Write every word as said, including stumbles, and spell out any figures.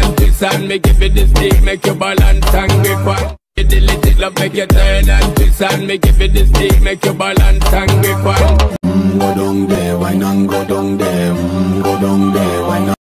and twist and make it for the stick, make you balance and grip on. You delete it, love make you turn and twist and make it for the stick, make you balance and grip on. Mm, go down there, why not go down there? Mm, go down there, why not?